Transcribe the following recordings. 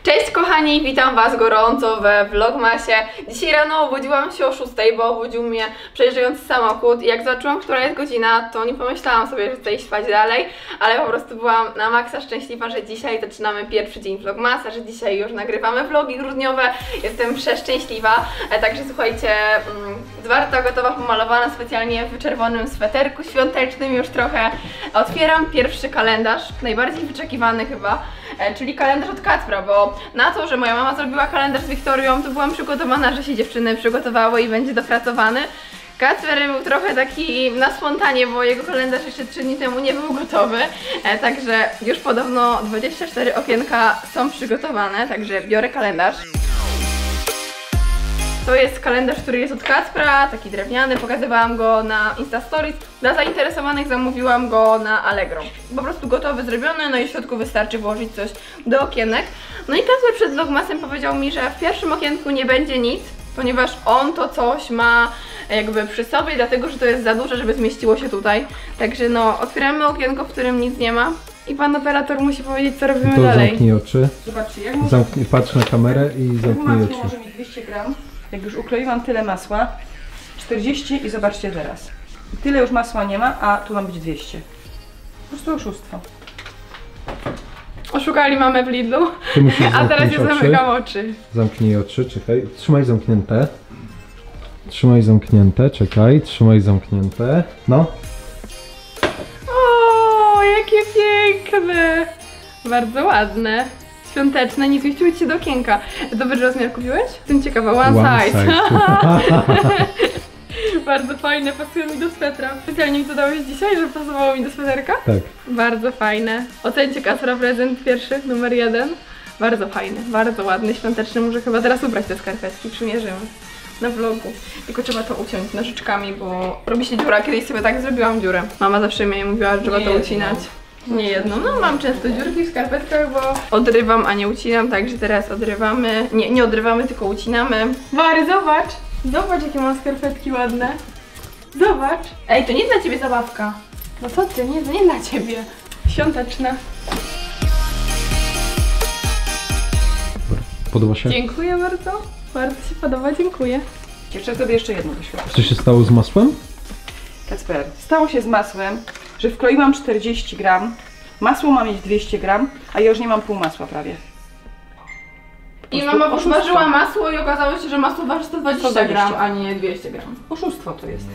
Cześć kochani, witam was gorąco we vlogmasie. Dzisiaj rano obudziłam się o 6, bo obudził mnie przejeżdżający samochód i jak zobaczyłam, która jest godzina, to nie pomyślałam sobie, że chcę iść spać dalej, ale po prostu byłam na maksa szczęśliwa, że dzisiaj zaczynamy pierwszy dzień vlogmasa, że dzisiaj już nagrywamy vlogi grudniowe. Jestem przeszczęśliwa, także słuchajcie, zwarta, gotowa, pomalowana specjalnie w czerwonym sweterku świątecznym już trochę. Otwieram pierwszy kalendarz, najbardziej wyczekiwany chyba, czyli kalendarz od Kacpra, bo na to, że moja mama zrobiła kalendarz z Wiktorią, to byłam przygotowana, że się dziewczyny przygotowały i będzie dopracowany. Kacper był trochę taki na spontanie, bo jego kalendarz jeszcze 3 dni temu nie był gotowy, także już podobno 24 okienka są przygotowane, także biorę kalendarz. To jest kalendarz, który jest od Kacpra, taki drewniany, pokazywałam go na Insta Stories. Dla zainteresowanych zamówiłam go na Allegro. Po prostu gotowy, zrobiony, no i w środku wystarczy włożyć coś do okienek. No i Kacper przed vlogmasem powiedział mi, że w pierwszym okienku nie będzie nic, ponieważ on to coś ma jakby przy sobie, dlatego że to jest za duże, żeby zmieściło się tutaj. Także no, otwieramy okienko, w którym nic nie ma. I pan operator musi powiedzieć, co robimy dalej. Zamknij oczy. Zobaczcie, jak patrz na kamerę i zamknij oczy. może mieć 200 gram. Jak już ukroiłam tyle masła, 40 i zobaczcie teraz. Tyle już masła nie ma, a tu ma być 200. Po prostu oszustwo. Oszukali mamę w Lidlu, a teraz ja zamykam oczy. Zamknij oczy, czekaj. Trzymaj zamknięte. Trzymaj zamknięte, czekaj. Trzymaj zamknięte. No. O, jakie piękne! Bardzo ładne. Świąteczne, nie zmieściły się do okienka. Dobry rozmiar kupiłeś? Jestem ciekawa, one size. Bardzo fajne, pasuje mi do swetra. Specjalnie mi to dałeś dzisiaj, żeby pasowało mi do sweterka? Tak. Bardzo fajne. Ocencie Kacpra prezent pierwszy, numer 1. Bardzo fajny, bardzo ładny, świąteczny. Muszę chyba teraz ubrać te skarpetki, przymierzymy na vlogu. Tylko trzeba to uciąć nożyczkami, bo robi się dziura. Kiedyś sobie tak zrobiłam dziurę. Mama zawsze mi mówiła, że trzeba to ucinać. Nie jedno, no mam często dziurki w skarpetkach, bo odrywam, a nie ucinam, także teraz odrywamy, nie odrywamy, tylko ucinamy. Wary, zobacz! Zobacz, jakie mam skarpetki ładne. Zobacz! Ej, to nie dla ciebie zabawka. No co ty, nie dla ciebie. Świąteczna. Podoba się? Dziękuję bardzo. Bardzo się podoba, dziękuję. Jeszcze sobie jeszcze jedno wyświetlę. Co się stało z masłem? Kacper, stało się z masłem, że wkroiłam 40 gram, masło ma mieć 200 gram, a ja już nie mam pół masła prawie. I mama podważyła masło i okazało się, że masło waży 120 gram, a nie 200 gram. Oszustwo to jest.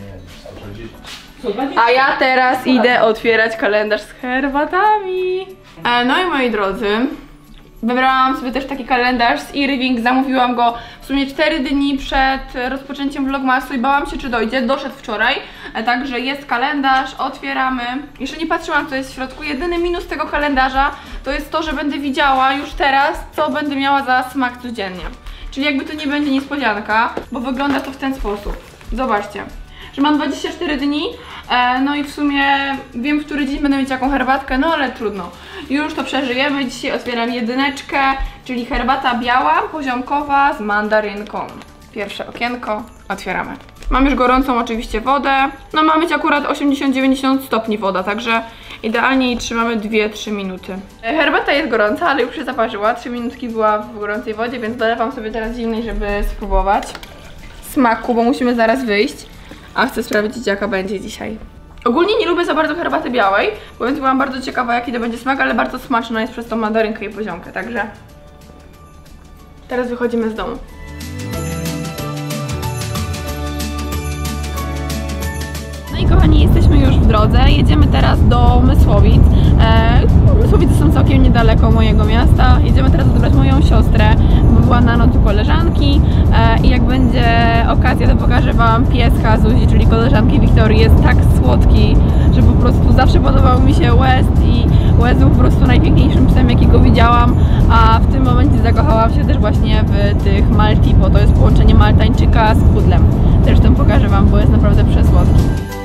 A ja teraz idę otwierać kalendarz z herbatami. No i moi drodzy, wybrałam sobie też taki kalendarz z Irving, zamówiłam go w sumie 4 dni przed rozpoczęciem vlogmasu i bałam się, czy dojdzie. Doszedł wczoraj, także jest kalendarz, otwieramy. Jeszcze nie patrzyłam, co jest w środku. Jedyny minus tego kalendarza to jest to, że będę widziała już teraz, co będę miała za smak codziennie. Czyli jakby to nie będzie niespodzianka, bo wygląda to w ten sposób. Zobaczcie, że mam 24 dni, no i w sumie wiem, w który dzień będę mieć jaką herbatkę, no ale trudno. Już to przeżyjemy. Dzisiaj otwieram jedyneczkę, czyli herbata biała, poziomkowa z mandarynką. Pierwsze okienko, otwieramy. Mam już gorącą oczywiście wodę, no ma być akurat 80-90 stopni woda, także idealnie i trzymamy 2-3 minuty. Herbata jest gorąca, ale już się zaparzyła, 3 minutki była w gorącej wodzie, więc dolewam sobie teraz zimnej, żeby spróbować smaku, bo musimy zaraz wyjść. A chcę sprawdzić, jaka będzie dzisiaj. Ogólnie nie lubię za bardzo herbaty białej, bo więc byłam bardzo ciekawa, jaki to będzie smak, ale bardzo smaczna jest przez tą mandarynkę i poziomkę, także teraz wychodzimy z domu. No i kochani, jesteśmy już w drodze, jedziemy teraz do Mysłowic. Mysłowice są całkiem niedaleko mojego miasta. Jedziemy teraz odebrać moją siostrę, bo była na noc u koleżanki i jak będzie okazja, to pokażę wam pieska Zuzi, czyli koleżanki Wiktorii. Jest tak słodki, że po prostu zawsze podobał mi się West i West był po prostu najpiękniejszym psem, jakiego widziałam, a w tym momencie zakochałam się też właśnie w tych Malti, bo to jest połączenie maltańczyka z pudlem. Zresztą pokażę wam, bo jest naprawdę przesłodki.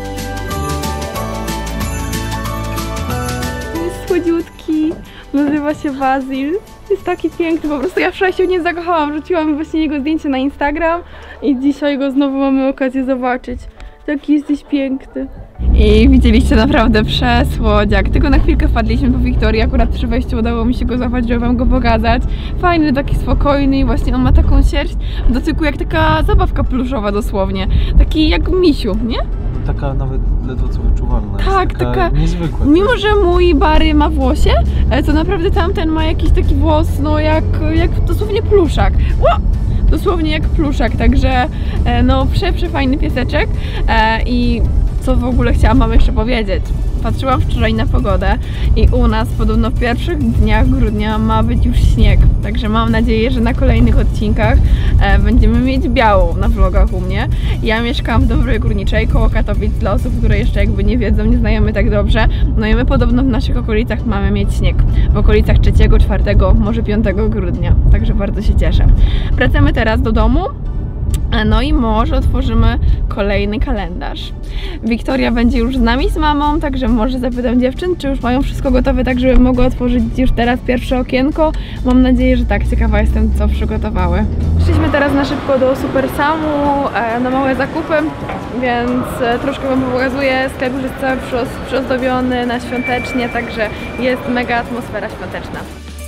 Słodziutki, nazywa się Basil, jest taki piękny, po prostu ja wczoraj się w nim zakochałam, wrzuciłam właśnie jego zdjęcie na Instagram i dzisiaj go znowu mamy okazję zobaczyć. Taki jesteś piękny. I widzieliście naprawdę przesłodziak. Tylko na chwilkę wpadliśmy po Wiktorii, akurat przy wejściu udało mi się go złapać, żeby wam go pokazać. Fajny, taki spokojny i właśnie on ma taką sierść w dotyku jak taka zabawka pluszowa dosłownie. Taki jak misiu, nie? Taka nawet ledwo co wyczuwalna. Tak, jest taka niezwykła. Mimo, że mój Barry ma włosie, to naprawdę tamten ma jakiś taki włos, no jak dosłownie pluszak. Dosłownie jak pluszak, także no przefajny pieseczek i co w ogóle chciałam wam jeszcze powiedzieć. Patrzyłam wczoraj na pogodę i u nas podobno w pierwszych dniach grudnia ma być już śnieg, także mam nadzieję, że na kolejnych odcinkach będziemy mieć białą na vlogach u mnie. Ja mieszkam w Dąbrowie Górniczej koło Katowic, dla osób, które jeszcze jakby nie wiedzą, nie znajemy tak dobrze. No i my podobno w naszych okolicach mamy mieć śnieg, w okolicach 3, 4, może 5 grudnia, także bardzo się cieszę. Wracamy teraz do domu. No i może otworzymy kolejny kalendarz. Wiktoria będzie już z nami, z mamą, także może zapytam dziewczyn, czy już mają wszystko gotowe, tak żeby mogły otworzyć już teraz pierwsze okienko. Mam nadzieję, że tak. Ciekawa jestem, co przygotowały. Szliśmy teraz na szybko do Super Samu na małe zakupy, więc troszkę wam pokazuję. Sklep już jest cały przyozdobiony na świątecznie, także jest mega atmosfera świąteczna.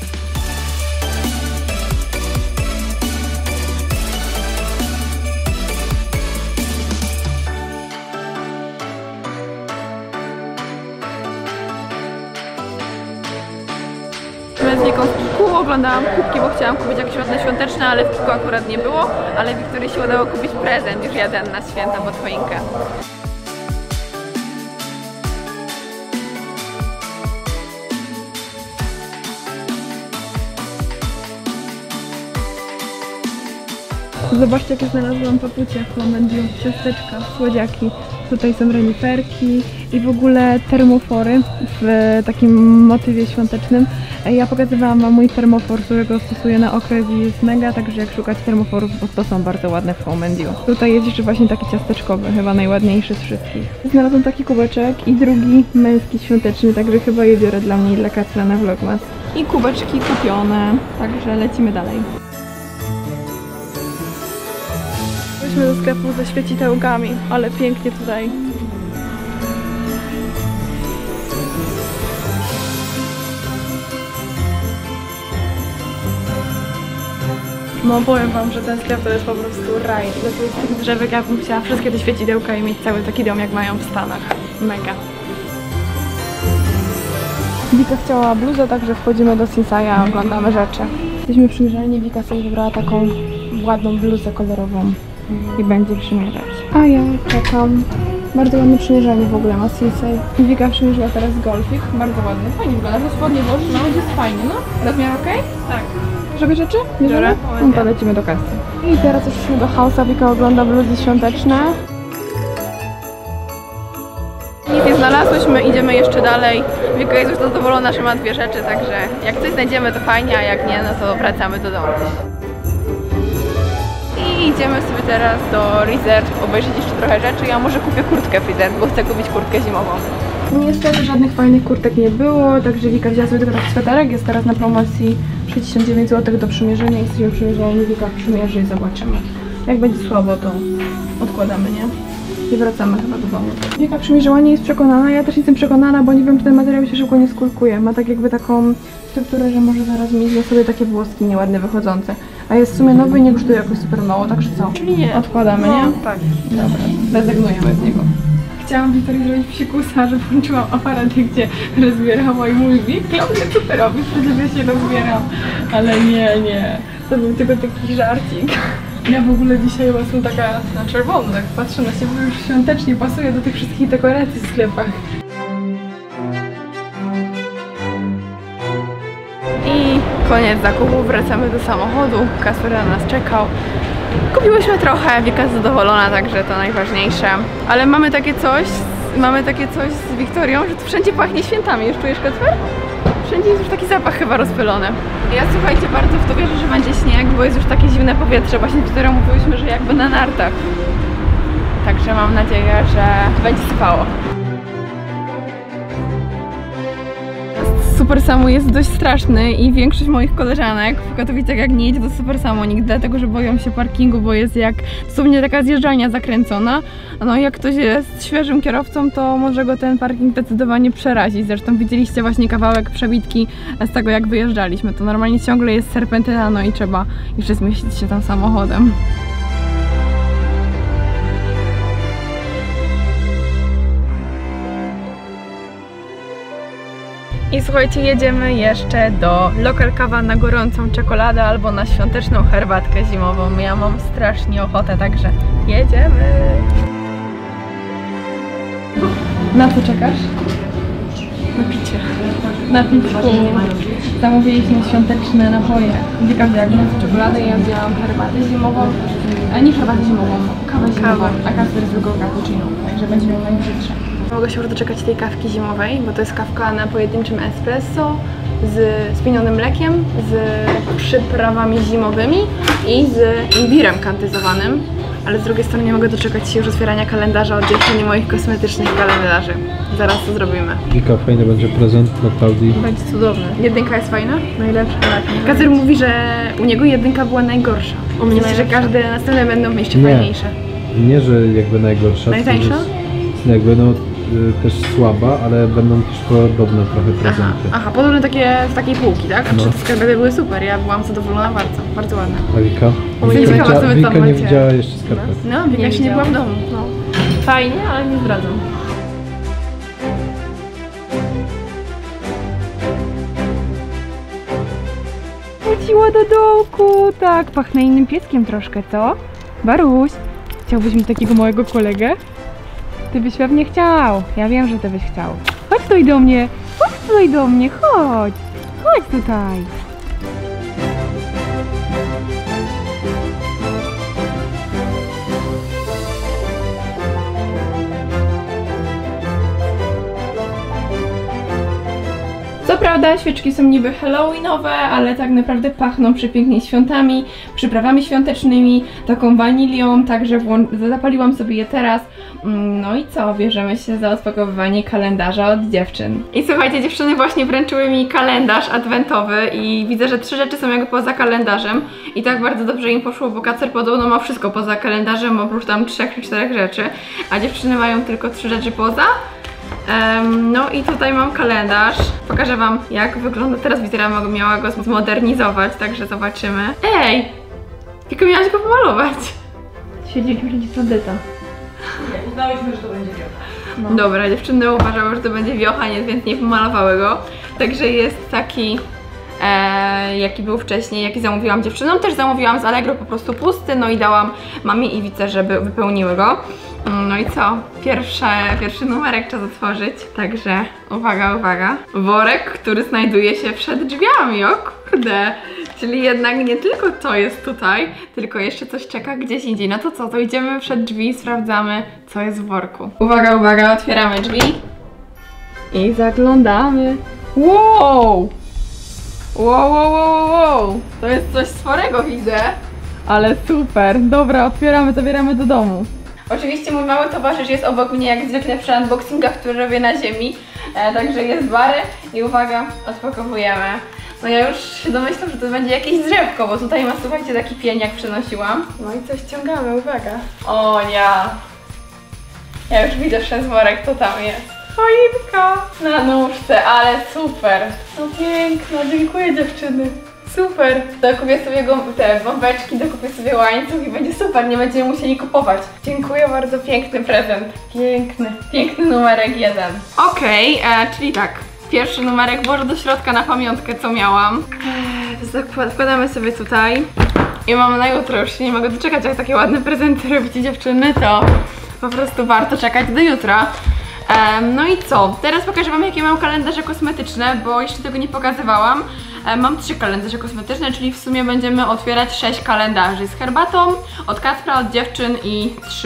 Z Wiką w Kiku oglądałam kubki, bo chciałam kupić jakieś ładne świąteczne, ale w Kiku akurat nie było, ale Wiktorii się udało kupić prezent, już jeden na święta pod choinkę. Zobaczcie, jakie znalazłam papucie w Momendiu, ciasteczka, słodziaki. Tutaj są reniferki i w ogóle termofory w takim motywie świątecznym. Ja pokazywałam wam mój termofor, którego stosuję na okres i jest mega, także jak szukać termoforów, to są bardzo ładne w Momendiu. Tutaj jest jeszcze właśnie taki ciasteczkowy, chyba najładniejszy z wszystkich. Znalazłam taki kubeczek i drugi męski świąteczny, także chyba je biorę dla mnie i dla Kacpra na vlogmas. I kubeczki kupione, także lecimy dalej. Wróćmy do sklepu ze świecidełkami, ale pięknie tutaj. No powiem wam, że ten sklep to jest po prostu raj. Do tych drzewek ja bym chciała wszystkie te świecidełka i mieć cały taki dom jak mają w Stanach. Mega. Wika chciała bluzę, także wchodzimy do Sinsaja, oglądamy rzeczy. Jesteśmy przymierzalni, Wika sobie wybrała taką ładną bluzę kolorową i będzie przymierzać. A ja czekam. Bardzo ładne przymierzanie w ogóle ma Sinsei. Wika przymierzyła teraz golfik, bardzo ładny. Fajnie wygląda, że spodnie włożysz, no będzie fajnie, no. Rozmiar ok? Tak. Żeby rzeczy? Biorę? No to lecimy do kasy. I teraz jesteśmy do House'a, Wika ogląda bluzy świąteczne. Nic nie znalazłyśmy, idziemy jeszcze dalej. Wika jest już zadowolona, że ma 2 rzeczy, także jak coś znajdziemy to fajnie, a jak nie, no to wracamy do domu. I idziemy sobie teraz do Reserve obejrzeć jeszcze trochę rzeczy. Ja może kupię kurtkę w Reserve, bo chcę kupić kurtkę zimową. Niestety żadnych fajnych kurtek nie było, także Wika wzięła sobie tylko taki sweterek. Jest teraz na promocji 69 zł do przymierzenia. Jesteśmy przymierzeni, Wika przymierzy i zobaczymy. Jak będzie słabo, to odkładamy, nie? I wracamy chyba do domu. Wika przymierzyła, nie jest przekonana, ja też jestem przekonana, bo nie wiem, czy ten materiał się szybko nie skulkuje. Ma tak jakby taką strukturę, że może zaraz mieć na sobie takie włoski nieładnie wychodzące. A jest w sumie nowy i nie kosztuje jakoś super mało, także co? Czyli nie. Odkładamy, nie? Tak. Dobra, rezygnujemy z niego. Chciałam Wiktorii zrobić psikusa, że włączyłam aparat, gdzie rozbierała i mówi, Klaudia, co ty robisz? Przecież ja się rozbieram. Ale nie. To był tylko taki żarcik. Ja w ogóle dzisiaj jestem taka na czerwono, tak patrzę na siebie, już świątecznie pasuje do tych wszystkich dekoracji w sklepach. I koniec zakupów, wracamy do samochodu, Kacper na nas czekał. Kupiłyśmy trochę, Wika jest zadowolona, także to najważniejsze. Ale mamy takie coś z Wiktorią, że tu wszędzie pachnie świętami. Już czujesz, Kacper? Wszędzie jest już taki zapach chyba rozpylony. Ja słuchajcie, bardzo w to wierzę, że będzie śnieg, bo jest już takie zimne powietrze. Właśnie z Wiktorią mówiłyśmy, że jakby na nartach. Także mam nadzieję, że będzie sypało. Super Samu jest dość straszny i większość moich koleżanek w Katowicach jak nie jedzie do Super Samu nigdy, dlatego że boją się parkingu, bo jest jak dosłownie taka zjeżdżalnia zakręcona. No i jak ktoś jest świeżym kierowcą, to może go ten parking zdecydowanie przerazić. Zresztą widzieliście właśnie kawałek przebitki z tego jak wyjeżdżaliśmy. To normalnie ciągle jest serpentyna, no i trzeba jeszcze zmieścić się tam samochodem. I słuchajcie, jedziemy jeszcze do Local Kawa na gorącą czekoladę albo na świąteczną herbatkę zimową. Ja mam strasznie ochotę, także jedziemy. Na co czekasz? Na picie. Na picie. Zamówiliśmy świąteczne napoje. Wika wzięła gorącą czekoladę i ja wzięłam herbatę zimową. Nie herbatę zimową, kawę zimową, a Kasper zwykłą cappuccino. Także będzie miał najbrzydsze. Mogę się już doczekać tej kawki zimowej, bo to jest kawka na pojedynczym espresso z pienionym mlekiem, z przyprawami zimowymi i z imbirem kandyzowanym. Ale z drugiej strony nie mogę doczekać się już otwierania kalendarza od dziewczyny moich kosmetycznych kalendarzy. Zaraz to zrobimy. Wika, fajny będzie prezent dla Klaudii. Będzie cudowny. Jedynka jest fajna? Najlepsza. Kazer mówi, że u niego jedynka była najgorsza. U mnie myślę, że każde następne będą jeszcze fajniejsze. Nie, że jakby najgorsza. Najtańsza? Jakby no też słaba, ale będą też podobne trochę prezenty. Aha, podobne takie z takiej półki, tak? A No. czy te skarpety były super, ja byłam zadowolona bardzo, bardzo ładne. A Wika? Wika nie widziała jeszcze skarpet. No, Wika jeszcze nie była w domu. No. Fajnie, ale nie zdradzam. Wróciła do dołku, tak, pachnę innym pieskiem troszkę, co? Baruś, chciałbyś mieć takiego małego kolegę? Ty byś pewnie chciał. Ja wiem, że ty byś chciał. Chodź tutaj do mnie. Chodź tutaj do mnie. Chodź. Chodź tutaj. Co prawda świeczki są niby halloweenowe, ale tak naprawdę pachną przepięknie świątami, przyprawami świątecznymi, taką wanilią, także zapaliłam sobie je teraz. No i co? Bierzemy się za odpakowywanie kalendarza od dziewczyn. I słuchajcie, dziewczyny właśnie wręczyły mi kalendarz adwentowy i widzę, że 3 rzeczy są jakby poza kalendarzem i tak bardzo dobrze im poszło, bo Kacer podobno ma wszystko poza kalendarzem, oprócz tam 3 czy 4 rzeczy, a dziewczyny mają tylko 3 rzeczy poza. No i tutaj mam kalendarz. Pokażę wam jak wygląda. Teraz Witera miała go zmodernizować, także zobaczymy. Ej! Tylko miałaś go pomalować. Siedzi jakimś bandyta. Nie, uznałyśmy, że to będzie wiocha. No. Dobra, dziewczyny uważały, że to będzie wiochaniec, więc nie pomalowały go. Także jest taki, jaki był wcześniej, jaki zamówiłam dziewczynom. Też zamówiłam z Allegro po prostu pusty, no i dałam mamie i Wice, żeby wypełniły go. No i co? Pierwszy numerek trzeba otworzyć, także uwaga, uwaga. Worek, który znajduje się przed drzwiami, o kurde. Czyli jednak nie tylko to jest tutaj, tylko jeszcze coś czeka gdzieś indziej. No to co, to idziemy przed drzwi i sprawdzamy, co jest w worku. Uwaga, uwaga, otwieramy drzwi i zaglądamy. Wow! Wow, wow, wow, wow! To jest coś sporego, widzę. Ale super, dobra, otwieramy, zabieramy do domu. Oczywiście mój mały towarzysz jest obok mnie jak zwykle przy unboxingach, które robię na ziemi. Także jest Bary i uwaga, odpakowujemy. No ja już się domyślam, że to będzie jakieś drzewko, bo tutaj ma, słuchajcie, taki pień jak przenosiłam. No i coś ściągamy, uwaga. O ja! Ja już widzę przez worek, co tam jest. Choinka na nóżce, ale super. No piękna, dziękuję dziewczyny. Super. Dokupię sobie te bombeczki, dokupię sobie łańcuch i będzie super, nie będziemy musieli kupować. Dziękuję bardzo, piękny prezent. Piękny. Piękny numerek 1. Okej, czyli tak. Pierwszy numerek włożę do środka na pamiątkę, co miałam. Wkładamy sobie tutaj. I mam na jutro, już się nie mogę doczekać, jak takie ładne prezenty robicie dziewczyny, to po prostu warto czekać do jutra. No i co? Teraz pokażę wam, jakie mam kalendarze kosmetyczne, bo jeszcze tego nie pokazywałam. Mam 3 kalendarze kosmetyczne, czyli w sumie będziemy otwierać 6 kalendarzy z herbatą, od Kacpra, od dziewczyn i 3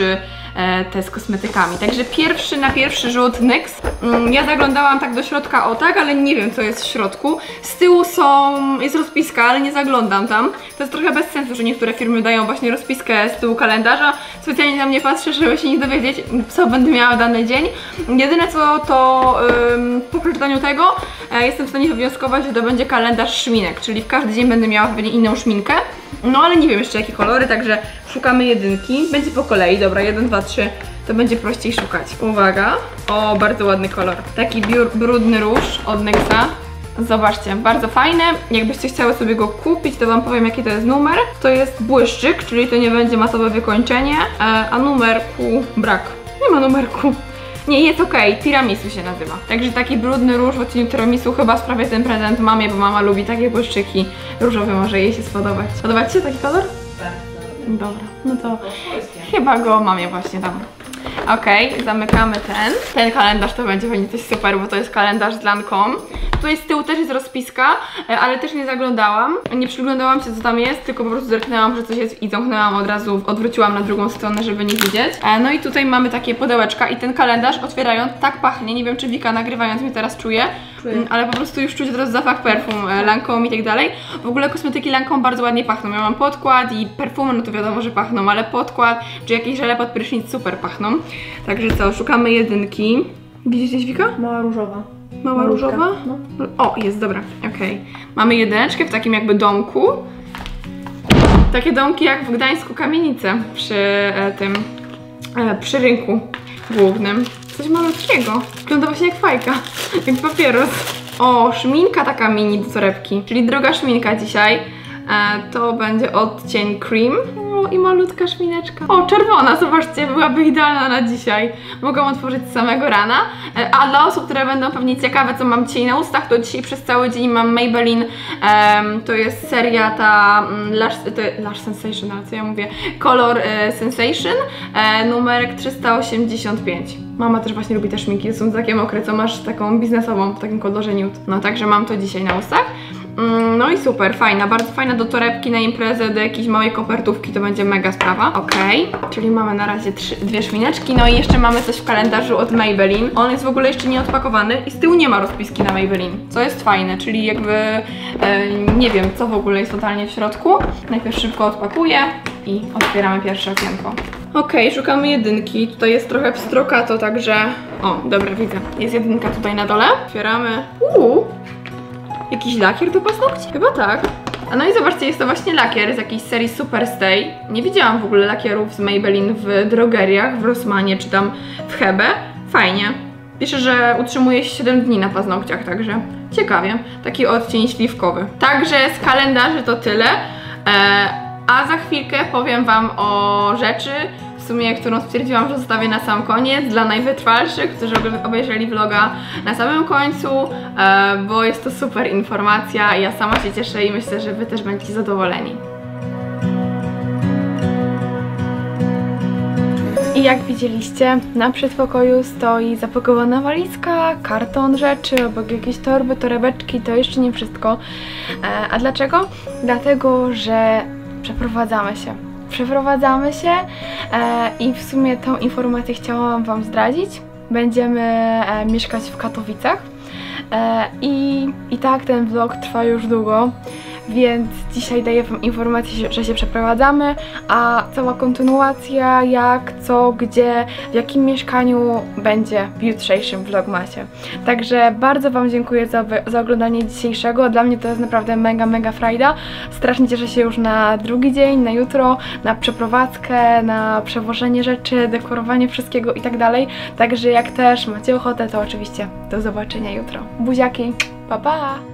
te z kosmetykami. Także na pierwszy rzut NYX. Ja zaglądałam tak do środka, o tak, ale nie wiem co jest w środku. Z tyłu jest rozpiska, ale nie zaglądam tam. To jest trochę bez sensu, że niektóre firmy dają właśnie rozpiskę z tyłu kalendarza. Specjalnie tam nie patrzę, żeby się nie dowiedzieć, co będę miała w dany dzień. Jedyne co to po przeczytaniu tego jestem w stanie wywnioskować, że to będzie kalendarz szminek, czyli w każdy dzień będę miała pewnie inną szminkę. No ale nie wiem jeszcze jakie kolory, także szukamy jedynki. Będzie po kolei, dobra, 1, 2, 3, to będzie prościej szukać. Uwaga, o, bardzo ładny kolor. Taki brudny róż od NYXa. Zobaczcie, bardzo fajny. Jakbyście chciały sobie go kupić, to wam powiem jaki to jest numer. To jest błyszczyk, czyli to nie będzie matowe wykończenie, a numerku brak. Nie ma numerku. Nie, jest okej, tiramisu się nazywa. Także taki brudny róż w odcieniu tiramisu, chyba sprawię ten prezent mamie, bo mama lubi takie błyszczyki różowe, może jej się spodobać. Podoba ci się taki kolor? Tak. Dobra, no to chyba go mamie właśnie dam. Okej, zamykamy ten kalendarz, to będzie pewnie coś super, bo to jest kalendarz z Lancome. Tutaj z tyłu też jest rozpiska, ale też nie zaglądałam. Nie przyglądałam się co tam jest, tylko po prostu zerknęłam, że coś jest i zamknęłam od razu, odwróciłam na drugą stronę, żeby nie widzieć. No i tutaj mamy takie pudełeczka i ten kalendarz otwierając tak pachnie, nie wiem czy Wika nagrywając mnie teraz czuje, ale po prostu już czuć od razu zapach perfum Lancome i tak dalej. W ogóle kosmetyki Lancome bardzo ładnie pachną. Ja mam podkład i perfumy, no to wiadomo, że pachną, ale podkład czy jakieś żele pod prysznic super pachną. Także co, szukamy jedynki. Widzisz gdzieś Wika? Mała różowa. Mała różowa? No. O, jest, dobra, okej. Mamy jedyneczkę w takim jakby domku. Takie domki jak w Gdańsku Kamienice przy rynku głównym. Coś malutkiego. Wygląda właśnie jak fajka, jak papieros. O, szminka taka mini do torebki, czyli droga szminka dzisiaj. To będzie odcień cream. O, i malutka szmineczka. O, czerwona, zobaczcie, byłaby idealna na dzisiaj. Mogę otworzyć z samego rana. A dla osób, które będą pewnie ciekawe, co mam dzisiaj na ustach, to dzisiaj przez cały dzień mam Maybelline. To jest seria ta Lash Sensation, ale co ja mówię? Color Sensation, numerek 385. Mama też właśnie lubi te szminki, to są takie mokre, co masz taką biznesową w takim kolorze nude. No także mam to dzisiaj na ustach. No i super, fajna, bardzo fajna do torebki na imprezę, do jakiejś małej kopertówki, to będzie mega sprawa. Okej, czyli mamy na razie dwie szmineczki, no i jeszcze mamy coś w kalendarzu od Maybelline. On jest w ogóle jeszcze nie odpakowany i z tyłu nie ma rozpiski na Maybelline, co jest fajne, czyli jakby nie wiem co w ogóle jest totalnie w środku. Najpierw szybko odpakuję i otwieramy pierwsze okienko. Okej, szukamy jedynki, tutaj jest trochę pstrokato, także... O, dobra, widzę, jest jedynka tutaj na dole. Otwieramy. Jakiś lakier do paznokci? Chyba tak. A no i zobaczcie, jest to właśnie lakier z jakiejś serii Super Stay. Nie widziałam w ogóle lakierów z Maybelline w drogeriach, w Rossmanie czy tam w Hebe. Fajnie. Pisze, że utrzymuje się 7 dni na paznokciach, także ciekawie. Taki odcień śliwkowy. Także z kalendarzy to tyle. A za chwilkę powiem wam o rzeczy, w sumie, którą stwierdziłam, że zostawię na sam koniec dla najwytrwalszych, którzy obejrzeli vloga na samym końcu, bo jest to super informacja. Ja sama się cieszę i myślę, że wy też będziecie zadowoleni. I jak widzieliście, na przedpokoju stoi zapakowana walizka, karton rzeczy, obok jakieś torby, torebeczki, to jeszcze nie wszystko. A dlaczego? Dlatego, że przeprowadzamy się i w sumie tą informację chciałam wam zdradzić. Będziemy mieszkać w Katowicach i tak ten vlog trwa już długo, więc dzisiaj daję wam informację, że się przeprowadzamy, a cała kontynuacja, jak, co, gdzie, w jakim mieszkaniu będzie w jutrzejszym vlogmasie. Także bardzo wam dziękuję za oglądanie dzisiejszego. Dla mnie to jest naprawdę mega frajda. Strasznie cieszę się już na drugi dzień, na jutro, na przeprowadzkę, na przewożenie rzeczy, dekorowanie wszystkiego i tak dalej. Także jak też macie ochotę, to oczywiście do zobaczenia jutro. Buziaki, pa pa!